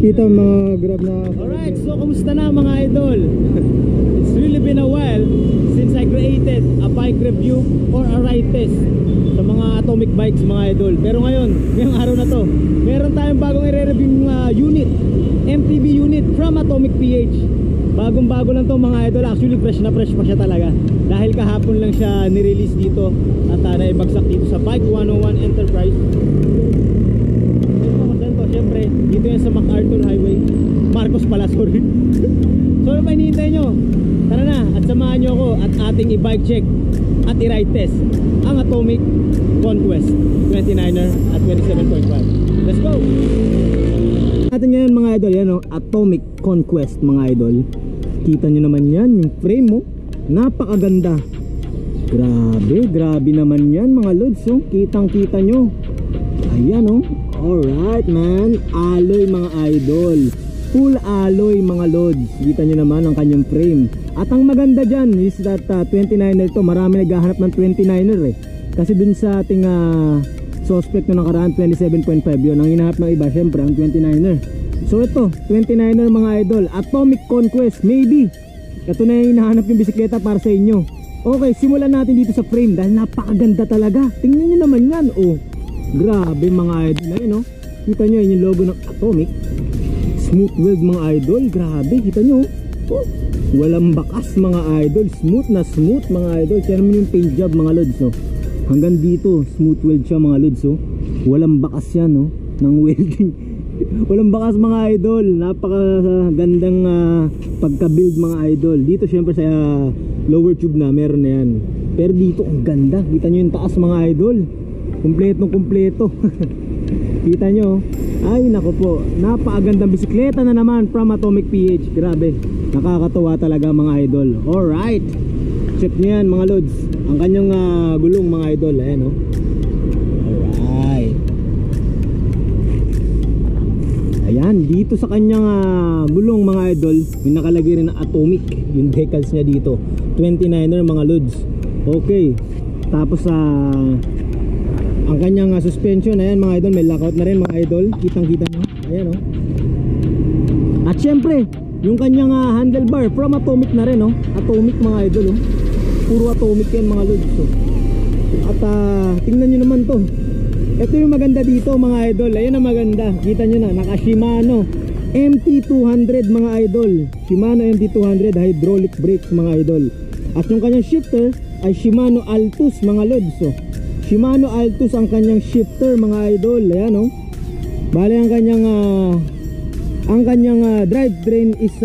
Kita mga grab na. Alright, so kumusta na mga idol? It's really been a while since I created a bike review or a ride test sa mga atomic bikes mga idol. Pero ngayong araw na to, meron tayong bagong i-review unit, MTB unit from Atomic PH. Bagong bago lang to mga idol. Actually fresh na fresh pa siya talaga, dahil kahapon lang siya nirelease dito at naibagsak dito sa Bike 101 Enterprise. Siyempre, dito yan sa MacArthur Highway. Marcos pala, sorry. So ano pa hinihintay nyo? Tara na at samahan nyo ako at ating i-bike check at i-ride test ang Atomic Conquest 29er at 27.5. Let's go! Natin ngayon mga idol, yan o, Atomic Conquest mga idol. Kita nyo naman yan, yung frame mo, napakaganda. Grabe naman yan mga lods, oh. Kitang kita nyo. Ayan o. Alright man, alloy mga idol, full alloy mga lods. Kita nyo naman ang kanyang frame. At ang maganda dyan is that 29er to, marami naghahanap ng 29er eh. Kasi dun sa ating suspect na nakaraan 27.5 yun, ang hinahanap ng iba syempre ang 29er. So ito, 29er mga idol, Atomic Conquest, maybe ito na yung hinahanap yung bisikleta para sa inyo. Okay, simulan natin dito sa frame dahil napakaganda talaga. Tingnan nyo naman yan, oh. Grabe mga idol, ayun no. Kita nyo yun yung logo ng Atomic. Smooth weld mga idol, grabe, kita nyo oh. Walang bakas mga idol, smooth na smooth mga idol. Kaya naman yung paint job mga lods no. Hanggang dito, smooth weld siya mga lods oh. Walang bakas yan no, ng welding. Walang bakas mga idol, napakagandang pagka-build mga idol. Dito syempre sa lower tube na meron na yan. Pero dito ang ganda, kita nyo yung taas mga idol. Kumpletong kita nyo, ay nako po, napakagandang bisikleta na naman from Atomic PH. Grabe, nakakatawa talaga mga idol. Alright, check nyo yan mga lods, ang kanyang gulong mga idol. Ayan o. Alright, ayan, dito sa kanyang gulong mga idol, may nakalagay rin na Atomic, yung decals niya dito, 29er mga lods. Okay, tapos ang kanyang suspension, ayan mga idol, may lockout na rin mga idol. Kitang kita nyo, ayan o. At syempre, yung kanyang handlebar from Atomic na rin o. Atomic mga idol o. Puro Atomic yan mga lods o. At tingnan nyo naman to. Ito yung maganda dito mga idol. Ayan ang maganda, kita nyo na, naka Shimano MT200 mga idol. Shimano MT200 hydraulic brakes mga idol. At yung kanyang shifter ay Shimano Altus mga lods o. Shimano Altus ang kanyang shifter mga idol. Ayan o. Bale ang kanyang drivetrain is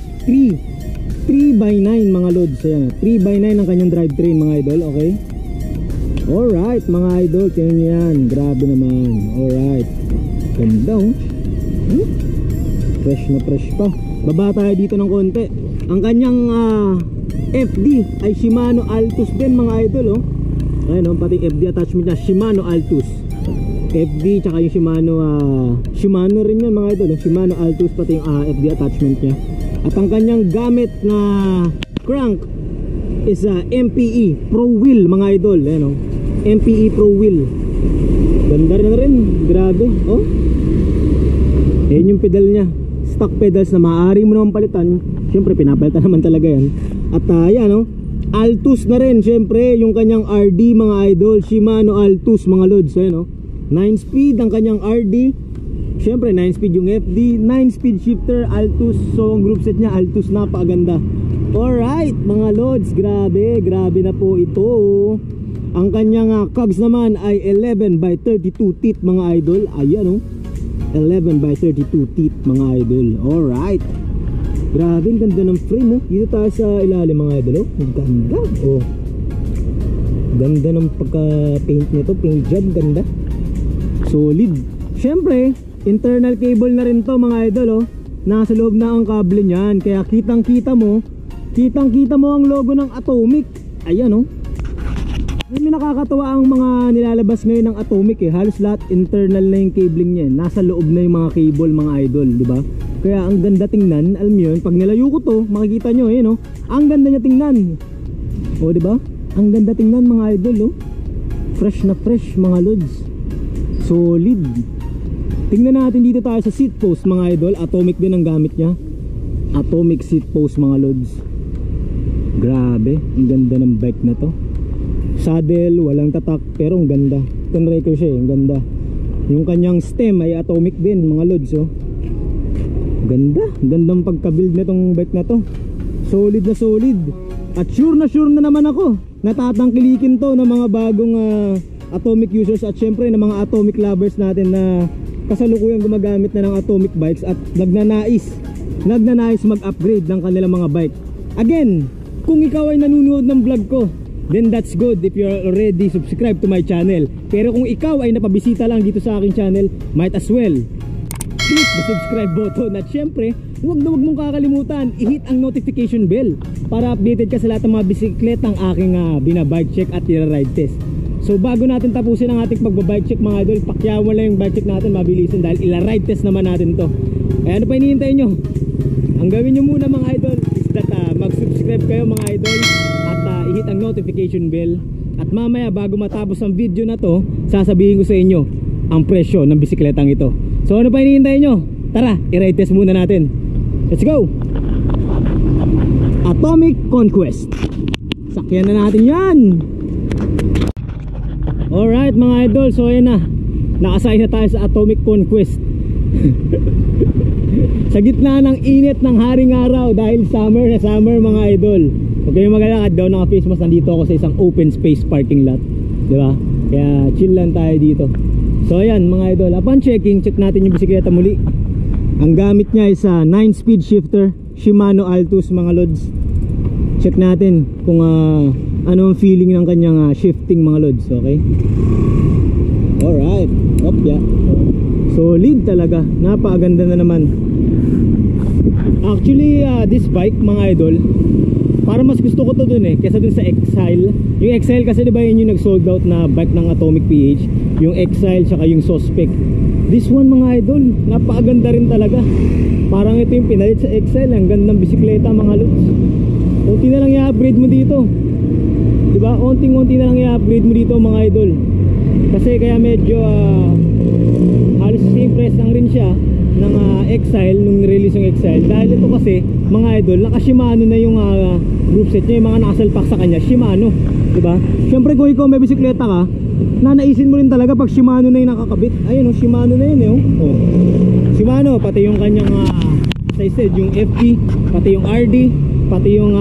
3x9 mga lods. Ayan, 3x9 ang kanyang drivetrain mga idol. Okay. Alright mga idol, tingnan nyo yan. Grabe naman. Alright, ganda o. Fresh na fresh pa. Baba tayo dito ng konti. Ang kanyang FD ay Shimano Altus din mga idol o. Ayun o, pati FD attachment niya, Shimano Altus. FD tsaka yung Shimano rin yan mga idol, Shimano Altus, pati yung FD attachment niya. At ang kanyang gamit na crank is MPE Pro Wheel mga idol. Ayun o, MPE Pro Wheel. Ganda rin, grabe oh. Ayun yung pedal niya, stock pedals na maaari mo naman palitan. Siyempre pinapalitan naman talaga yan. At yan o, Altus na rin, syempre yung kanyang RD mga idol, Shimano Altus mga lods. Ayan o, 9 speed ang kanyang RD. Syempre 9 speed yung FD, 9 speed shifter Altus. So ang group set niya Altus, napakaganda. Alright mga lods, grabe na po ito. Ang kanyang cogs naman ay 11x32 teeth mga idol. Ayan o, 11x32 teeth mga idol. Alright, grabe, ang ganda ng frame oh. Dito tayo sa ilalim mga idol oh. Ang ganda oh. Ganda ng pagka-paint nito, paint job, ganda. Solid. Syempre, internal cable na rin to mga idol oh. Nasa loob na ang kable niyan. Kaya kitang-kita mo ang logo ng Atomic. Ayan oh. May nakakatawa ang mga nilalabas ngayon ng Atomic eh. Halos lahat internal na yung cabling niya. Nasa loob na yung mga cable mga idol, di ba? Kaya ang ganda tingnan, alam niyo yun, pag nilayo ko to, makikita niyo eh no. Ang ganda niya tingnan. O di ba? Ang ganda tingnan mga idol oh. Fresh na fresh mga lods. Solid. Tingnan natin dito tayo sa seat post mga idol. Atomic din ang gamit niya. Atomic seat post mga lods. Grabe, ang ganda ng bike na to. Saddle, walang tatak, pero ang ganda. Tinry ko siya, ang ganda. Yung kanyang stem ay atomic din mga lods, oh. Ganda, gandang pagka-build na tong bike na to. Solid na solid. At sure na naman ako, natatangkilikin to ng mga bagong atomic users at syempre ng mga atomic lovers natin na kasalukuyang gumagamit na ng atomic bikes at nagnanais mag-upgrade ng kanilang mga bike. Again, kung ikaw ay nanonood ng vlog ko, then that's good if you're already subscribed to my channel. Pero kung ikaw ay napabisita lang dito sa aking channel, might as well click the subscribe button. At syempre, huwag mong kakalimutan i-hit ang notification bell para updated ka sa lahat ng mga bisikletang aking binabike check at i-ride test. So bago natin tapusin ang ating pagbabike check mga idol, pakyawan lang yung bike check natin mabilisan dahil ila-ride test naman natin to. Kaya ano pa hinihintay nyo? Ang gawin nyo muna mga idol is that mag-subscribe kayo mga idol at i-hit ang notification bell. At mamaya bago matapos ang video na to, sasabihin ko sa inyo ang presyo ng bisikletang ito. So ano pa hinihintay nyo? Tara, i-ride test muna natin. Let's go! Atomic Conquest. Sakyan na natin yan. Alright mga idol, so ayan na, nakasakay na tayo sa Atomic Conquest. Sa gitna ng init ng haring araw dahil summer na summer mga idol. Huwag kayong magalakad daw, naka-face mask. Nandito ako sa isang open space parking lot, diba? Kaya chill lang tayo dito. So ayan mga idol, upon checking, check natin yung bisikleta muli. Ang gamit niya is 9-speed shifter Shimano Altus mga lods. Check natin kung ano ang feeling ng kanyang shifting mga lods, okay? Alright, yeah. Solid talaga, napakaganda na naman. Actually, this bike mga idol, para mas gusto ko to dun kesa dun sa Exile. Yung Exile kasi diba yun yung nag-sold out na bike ng Atomic PH. Yung Exile tsaka yung Suspect. This one mga idol, napakaganda rin talaga. Parang ito yung pinalit sa Exile. Ang gandang bisikleta mga lods. Unti na lang i-upgrade mo dito, diba? Unting-unti na lang i-upgrade mo dito mga idol. Kasi kaya medyo halos same price lang rin siya ng Exile nung release yung Exile. Dahil ito kasi mga idol, naka Shimano na yung group set niya. Yung mga nakasalpak sa kanya Shimano, diba? Syempre kung ikaw may bisikleta ka, nanaisin mo rin talaga pag Shimano na yung nakakabit. Ayun Shimano na yun Shimano, pati yung kanyang as I said, yung FD, pati yung RD, pati yung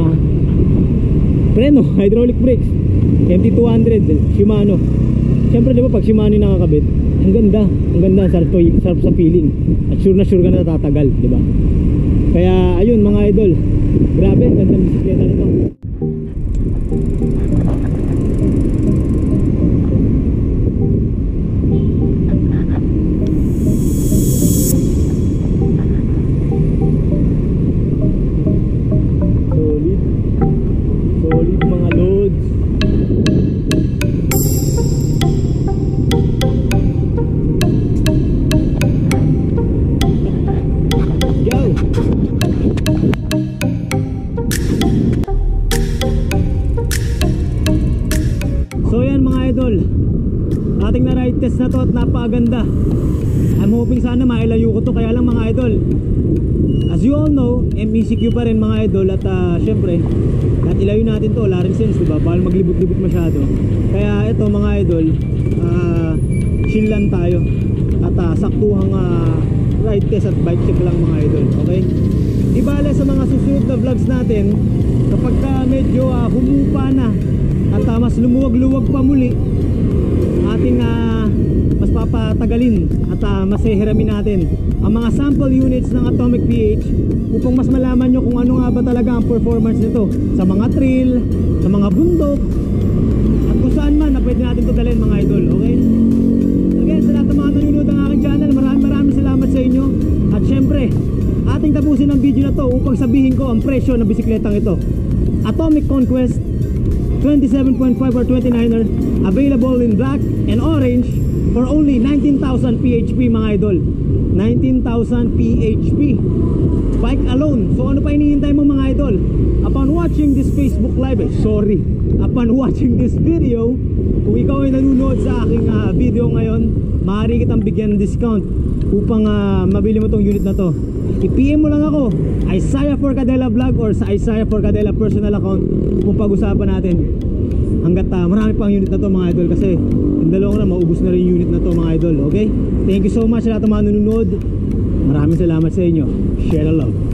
preno, hydraulic brakes, MT200 Shimano. Siyempre diba pag Shimano yung nakakabit, ang ganda, sarap sa feeling. At sure ka na tatagal, diba? Kaya ayun mga idol, grabe, gandang bisikleta nito. Solid mga loads. Go! So yan mga idol, ating na ride test na to at napakaganda. I'm hoping sana mailayo ko to, kaya lang mga idol, as you all know, MECQ pa rin mga idol. At syempre, at ilayo natin to, wala rin sense diba? Bawal maglibot-libot masyado. Kaya ito mga idol, chill lang tayo. At saktuhang ride test at bike check lang mga idol, okay? Ibale sa mga susunod na vlogs natin, kapag medyo humupa na at mas lumuwag-luwag pa muli, ating mas papatagalin at mas hihiramin natin ang mga sample units ng Atomic PH upang mas malaman nyo kung ano nga ba talaga ang performance nito sa mga trail, sa mga bundok, at kung saan man na pwede natin ito dalhin mga idol, okay? Again, sa lahat ng mga nanonood ng aking channel, maraming salamat sa inyo. At syempre, ating tapusin ang video na to upang sabihin ko ang presyo ng bisikletang ito. Atomic Conquest 27.5 or 29er, available in black and orange for only 19,000 PHP mga idol. 19,000 PHP bike alone. So ano pa hinihintay mo mga idol? Upon watching this Facebook live, upon watching this video, kung ikaw ay nanonood sa aking video ngayon, maaari kitang bigyan ng discount upang mabili mo tong unit na to. I-PM mo lang ako, Isaiah Forcadela Vlog or sa Isaiah Forcadela personal account kung pag-usapan natin. Hanggat marami pang unit na to mga idol, kasi yung dalawang na maubos na rin yung unit na to mga idol. Okay? Thank you so much sa lahat ng mga nanonood. Maraming salamat sa inyo. Share the love.